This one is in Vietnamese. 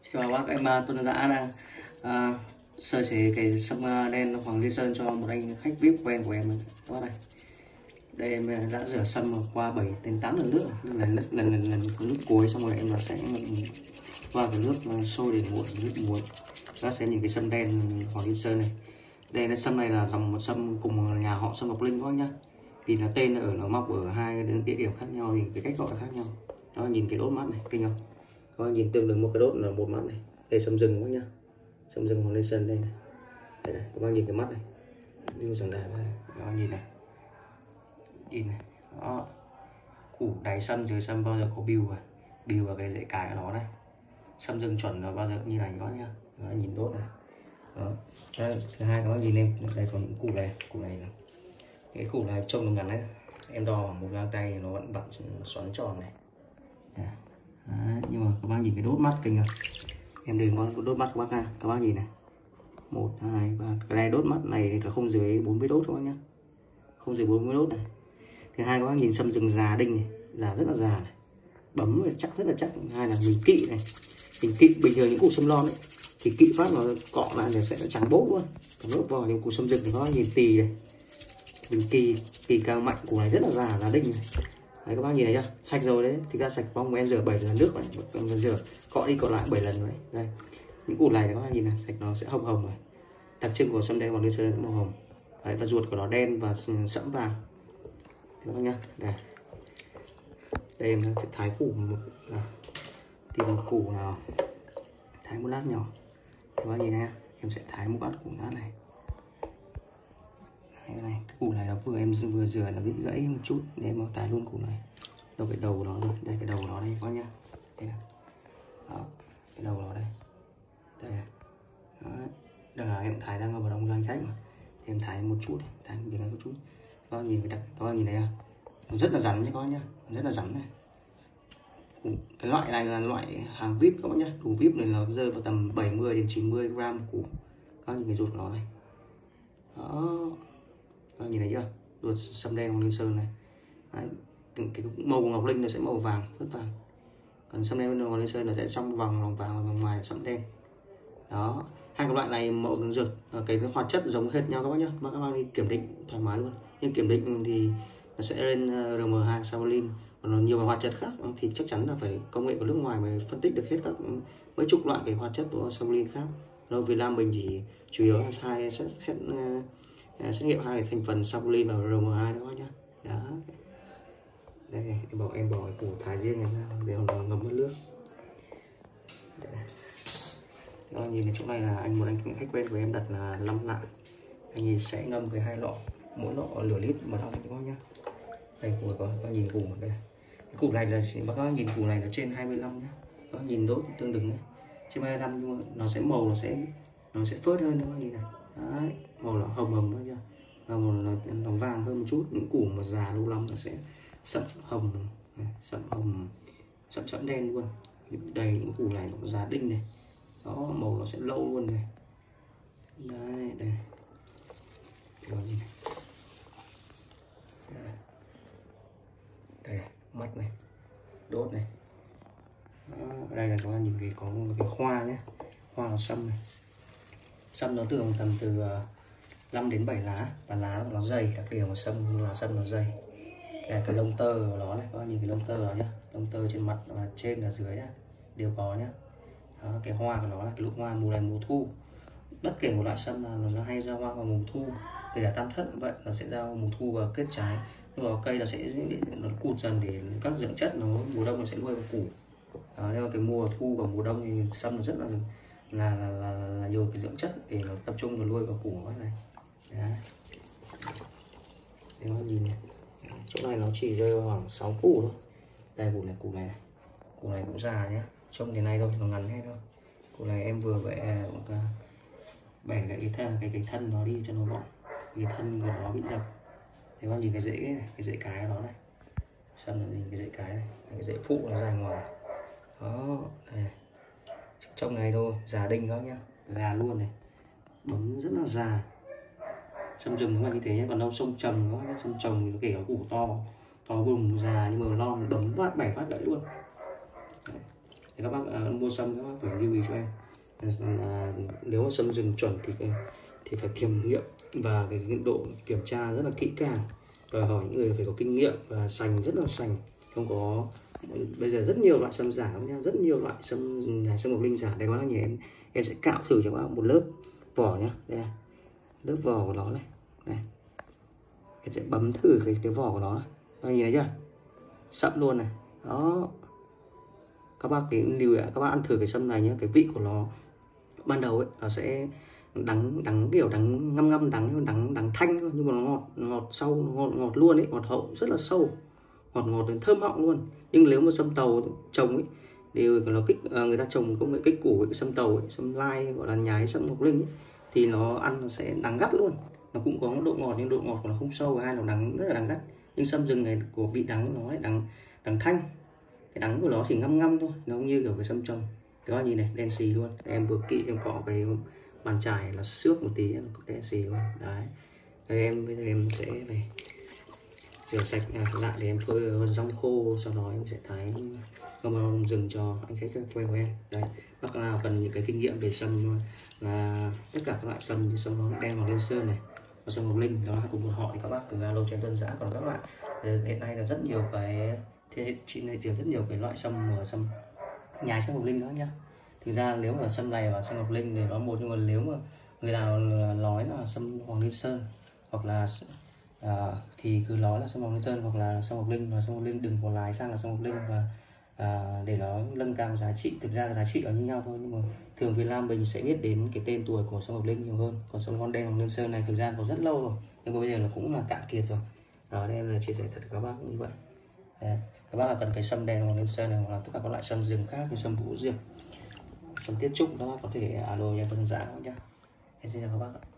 Chào các bác, em Tuấn đã đang sơ chế cái sâm đen Hoàng Liên Sơn cho một anh khách VIP quen của em các bác này. Đây em đã rửa sâm qua 7 đến 8 lần nước, lần nước cuối, xong rồi em là sẽ qua cái nước sôi để nguội nước muối. Các sẽ nhìn cái sâm đen Hoàng Liên Sơn này. Đây là sâm này là dòng một sâm cùng nhà họ Sâm Ngọc Linh các bác nhá. Vì là tên nó mọc ở hai địa điểm khác nhau thì cái cách gọi là khác nhau. Đó, nhìn cái đốt mắt này, kinh không? Các bác nhìn tương ứng một cái đốt là một mắt này. Đây sâm rừng các bác nhá, sâm rừng Hoàng Liên Sơn đây này. Đây này, các bác nhìn cái mắt này, view rằng đài này, các bác nhìn này, nhìn này, đó, củ đáy sâm dưới sâm bao giờ có bìu vào cái rễ cái của nó này. Sâm rừng chuẩn là bao giờ như này các bác nhá, đó, nhìn đốt này. Đó. Thứ hai các bác nhìn em, đây còn những củ này này. Cái củ này trông nó ngắn đấy, em đo bằng một gang tay nó vẫn vặn xoắn tròn này. Đấy, nhưng mà các bác nhìn cái đốt mắt kinh không? Em đừng có đốt mắt của bác ha, các bác nhìn này, 1, 2, 3, cái này đốt mắt này thì là không dưới 40 đốt các bác nhá, không dưới 40 đốt này. Thứ hai các bác nhìn sâm rừng già đinh này, già rất là già này, bấm chắc rất là chắc. Hai là mình kỵ này, mình kỵ bình thường những củ sâm lon ấy thì kỵ phát nó cọ lại thì sẽ trắng bốt luôn, còn đốt vào những củ sâm rừng thì các bác nhìn tì này, mình kỳ càng mạnh, củ này rất là già đinh này. Đấy, các bác nhìn thấy chưa, sạch rồi đấy, thì ra sạch bông em rửa 7 lần nước này, rửa cọ đi cọ lại 7 lần rồi đấy. Đây, những củ này các bác nhìn này, sạch nó sẽ hồng hồng này, đặc trưng của sâm đen Hoàng Liên Sơn màu hồng. Đấy, và ruột của nó đen và sẫm vàng các bác nhá. Đây em sẽ thái củ tìm một củ nào thái một lát nhỏ, các bác nhìn nha, em sẽ thái một bát củ lát này. Đây này, cái củ này nó vừa rửa là bị gãy một chút nên em thái luôn củ này. Đâu cái đầu nó rồi, đây cái đầu nó đây các bác nhá. Đây này. Đó, cái đầu nó đây. Đây này. Đó. Đây là em thái ra vào đồng doanh khách mà. Em thái một chút, thái một chút. Các bác nhìn cái các bác nhìn thấy không? Nó rất là rắn nhé các bác nhá, rất là rắn này. Cái loại này là loại hàng VIP các bác nhá, củ VIP này là rơi vào tầm 70 đến 90 gram củ. Các bác nhìn cái ruột của nó này. Đó. Các bác nhìn thấy chưa? Ruột sâm đen Hoàng Liên Sơn này. Đấy. Cái màu của ngọc linh nó sẽ màu vàng, rất vàng. Còn sâm đen Hoàng Liên Sơn nó sẽ trong lòng vàng và ngoài sẫm đen. Đó. Hai cái loại này màu dược cái hoạt chất giống hệt nhau các bác nhá. Các bác đi kiểm định thoải mái luôn. Nhưng kiểm định thì nó sẽ lên RM2 Savalin, còn nó nhiều cái hoạt chất khác thì chắc chắn là phải công nghệ của nước ngoài mới phân tích được hết các mấy chục loại cái hoạt chất của Savalin khác. Đâu Việt Nam mình chỉ chủ yếu là xét nghiệm hai thành phần Savalin và RM2 đó nhá. Đó. Đây em bỏ cái củ thái riêng này ra để nó ngấm mất nước. Đó, nhìn chỗ này là một anh khách quen của em đặt là 5 lạng. Anh nhìn sẽ ngâm với 2 lọ, mỗi lọ nửa lít mật ong các bác nhá. Đây củ có nhìn củ đây. Cái củ này là bác nhìn củ này nó trên 25 nhá. Đó, nhìn đốt tương đương đấy. Trên 25 nhưng mà nó sẽ màu nó sẽ phớt hơn các bác nhìn này. Đấy, màu nó hồng nữa chưa? Màu nó vàng hơn một chút. Những củ mà già lâu lắm nó sẽ sẫm hồng, sẫm đen luôn. Đây những củ này nó già đinh này. Đó, màu nó sẽ lâu luôn này. Đây, đây. Đó, nhìn này. Đây, mắt này, đốt này. Đó, đây là các bạn nhìn cái có một cái khoa nhé, hoa của sâm này. Sâm nó thường tầm từ 5 đến 7 lá và lá nó dày, đặc điểm của sâm là sâm nó dày. Đây là cái lông tơ của nó này, các bạn nhìn cái lông tơ đó nhá, lông tơ trên mặt và trên và dưới nhá, đều có nhá. Đó, cái hoa của nó là cái lúc hoa mùa này mùa thu. Bất kể một loại sâm nào nó hay ra hoa vào mùa thu, kể cả tam thất vậy, nó sẽ ra mùa thu và kết trái. Lúc đó cây nó sẽ nó cụt dần để các dưỡng chất nó mùa đông nó sẽ nuôi vào củ. Nên mà cái mùa thu và mùa đông thì sâm nó rất là nhiều cái dưỡng chất để nó tập trung vào nuôi vào củ này. Đấy. Để nó nhìn này. Chỗ này nó chỉ rơi khoảng 6 củ thôi. Đây củ này cũng già nhé, trông thế này thôi, nó ngắn hết thôi. Củ này em vừa bẻ cái thân nó đi cho nó gọn, cái thân của nó bị dập. Thế bạn nhìn cái rễ cái của nó này, xong rồi nhìn cái rễ cái này, cái rễ phụ nó ra ngoài. Đó, đây. Trông này thôi, già đinh đó nhá, già luôn này, bấm rất là già. Sâm rừng nó là như thế nhé, còn đâu sông trầm nó nhá, sâm trầm thì nó kể có củ to bùng già nhưng mà non bấm phát 7 phát gãy luôn. Đấy. thì các bác mua sâm các bác phải lưu ý cho em nếu mà sâm rừng chuẩn thì phải kiểm nghiệm và cái độ kiểm tra rất là kỹ càng, đòi hỏi những người phải có kinh nghiệm và sành rất là sành, không có bây giờ rất nhiều loại sâm giả nha, rất nhiều loại sâm Ngọc Linh giả. Đây các bác nhìn em sẽ cạo thử cho các bác một lớp vỏ nhá, đây này, lớp vỏ của nó này, em sẽ bấm thử cái vỏ của nó này. Các bác nhìn thấy chưa, sậm luôn này, đó. Các bác lưu ý các bác ăn thử cái sâm này nhé, cái vị của nó ban đầu ấy nó sẽ đắng kiểu đắng ngâm đắng thanh thôi, nhưng mà nó ngọt sâu, ngọt luôn ấy, ngọt hậu rất là sâu, ngọt đến thơm họng luôn. Nhưng nếu mà sâm tàu trồng ấy đều nó người ta trồng công nghệ kích củ với cái sâm tàu ấy, sâm lai gọi là nhái sâm Ngọc Linh ấy, thì nó ăn nó sẽ đắng gắt luôn. Nó cũng có độ ngọt nhưng độ ngọt của nó không sâu, hay nó đắng rất là đắng gắt. Nhưng sâm rừng này của vị đắng nó lại đắng thanh, cái đắng của nó chỉ ngâm thôi, nó không như kiểu cái sâm trồng. Các bạn nhìn này, đen xì luôn. Em vừa kỵ em cọ cái bàn chải là xước một tí, đen xì luôn đấy. Bây giờ em sẽ phải rửa sạch lại để em phơi rong khô, sau đó em sẽ thái ngâm vào rừng cho anh khách quen của em. Đấy, bác nào cần những cái kinh nghiệm về sâm là tất cả các loại sâm như sâm đen Ngọc Liên Sơn này và sâm Ngọc Linh, đó là cùng một họ thì các bác cứ alo cho em đơn giản. Còn các bạn hiện nay là rất nhiều cái trên thị trường rất nhiều cái loại sâm nhái sâm Ngọc Linh đó nhá. Thực ra nếu mà sâm này và sâm Ngọc Linh thì nó một, nhưng mà nếu mà người nào nói là sâm Hoàng Liên Sơn hoặc là thì cứ nói là sâm Hoàng Liên Sơn hoặc là sâm Ngọc Linh, và sâm Ngọc Linh đừng có lái sang là sâm Ngọc Linh và để nó nâng cao giá trị. Thực ra là giá trị nó như nhau thôi, nhưng mà thường Việt Nam mình sẽ biết đến cái tên tuổi của sâm Ngọc Linh nhiều hơn. Còn sâm đen Hoàng Liên Sơn này thực ra có rất lâu rồi, nhưng mà bây giờ nó cũng là cạn kiệt rồi. Đó nên là chia sẻ thật các bác như vậy. Đấy, các bác là cần cái sâm đen Hoàng Liên Sơn này hoặc là tất cả các loại sâm rừng khác như sâm Vũ Diệp, sâm Tiết Trúc, các bác có thể alo em đơn giản nhé. Em xin chào các bác ạ.